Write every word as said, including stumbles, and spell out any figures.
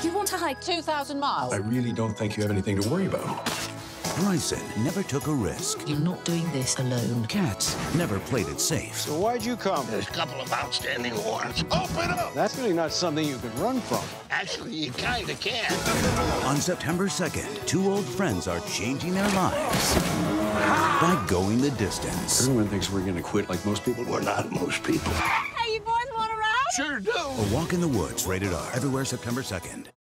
you want to hike two thousand miles? I really don't think you have anything to worry about. Bryson never took a risk. You're not doing this alone. Katz never played it safe. So why'd you come? There's a couple of outstanding warrants. Open up! That's really not something you can run from. Actually, you kinda can. On September second, two old friends are changing their lives by going the distance. Everyone thinks we're gonna quit like most people. We're not most people. Hey, you boys want to ride? Sure do. A Walk in the Woods, rated R. Everywhere September second.